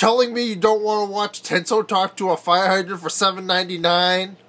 telling me you don't want to watch Tenso talk to a fire hydrant for $7.99?